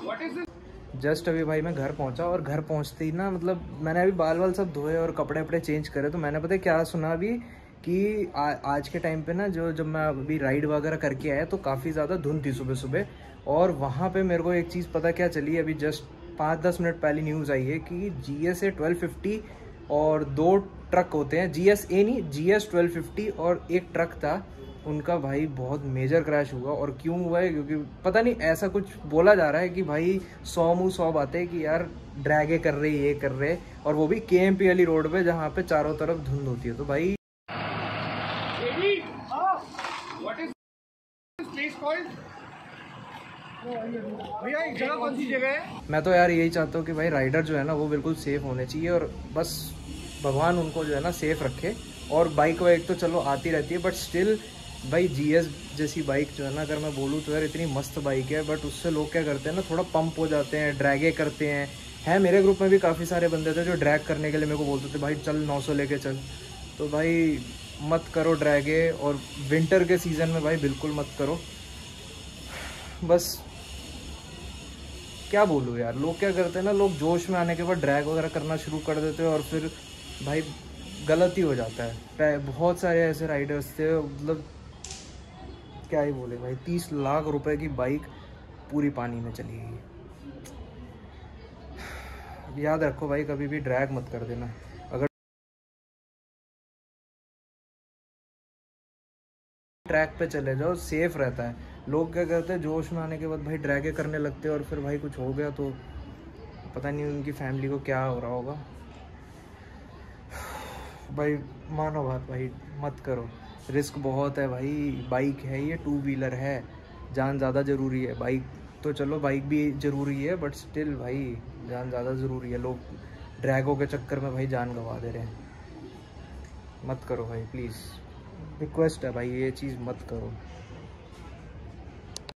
Just अभी भाई मैं घर पहुंचा और घर पहुंचते ही ना मतलब मैंने अभी बाल वाल सब धोए और कपड़े वपड़े चेंज करे, तो मैंने पता है क्या सुना अभी कि आज के टाइम पे ना जब मैं अभी राइड वगैरह करके आया तो काफ़ी ज़्यादा धुंध थी सुबह सुबह। और वहाँ पे मेरे को एक चीज़ पता क्या चली, अभी जस्ट 5-10 मिनट पहले न्यूज़ आई है कि GSA 1250 और 2 ट्रक होते हैं, GSA नहीं GS 1250 और एक ट्रक था उनका भाई बहुत मेजर क्रैश हुआ। और क्यों हुआ है क्योंकि पता नहीं, ऐसा कुछ बोला जा रहा है कि भाई 100 मुँह 100 बातें कि यार ड्रैगे कर रहे ये कर रहे, और वो भी KMP वाली रोड पे जहाँ पे चारों तरफ धुंध होती है। तो भाई भैया एक जगह कौन सी जगह है? मैं तो यार यही चाहता हूँ कि भाई राइडर जो है ना वो बिल्कुल सेफ होने चाहिए, और बस भगवान उनको जो है ना सेफ रखे। और बाइक वाइक तो चलो आती रहती है, बट स्टिल भाई GS जैसी बाइक जो है ना, अगर मैं बोलूँ तो यार इतनी मस्त बाइक है, बट उससे लोग क्या करते हैं ना थोड़ा पंप हो जाते हैं, ड्रैगे करते हैं। मेरे ग्रुप में भी काफ़ी सारे बंदे थे जो ड्रैग करने के लिए मेरे को बोलते थे भाई चल 900 लेके चल। तो भाई मत करो ड्रैगे, और विंटर के सीज़न में भाई बिल्कुल मत करो। बस क्या बोलूँ यार, लोग क्या करते हैं ना, लोग जोश में आने के बाद ड्रैग वगैरह करना शुरू कर देते हैं और फिर भाई गलत ही हो जाता है। बहुत सारे ऐसे राइडर्स थे, मतलब क्या ही बोले भाई, 30 लाख रुपए की बाइक पूरी पानी में चली गई। याद रखो भाई कभी भी ड्रैग मत कर देना। अगर ट्रैक पे चले जाओ सेफ रहता है। लोग क्या करते हैं जोश में आने के बाद भाई ड्रैगे करने लगते हैं और फिर भाई कुछ हो गया तो पता नहीं उनकी फैमिली को क्या हो रहा होगा। भाई मानो बात भाई मत करो, रिस्क बहुत है भाई। बाइक है ये 2 व्हीलर है, जान ज़्यादा ज़रूरी है। बाइक तो चलो बाइक भी ज़रूरी है, बट स्टिल भाई जान ज़्यादा ज़रूरी है। लोग ड्रैगों के चक्कर में भाई जान गंवा दे रहे हैं। मत करो भाई प्लीज़, रिक्वेस्ट है भाई, ये चीज़ मत करो।